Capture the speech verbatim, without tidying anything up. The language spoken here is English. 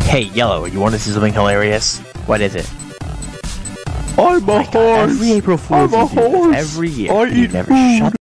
Hey, Yellow, you want to see something hilarious? What is it? I'm a Oh my God, horse. every April Fool's I'm a you do this horse. every year. I and you eat never food. shut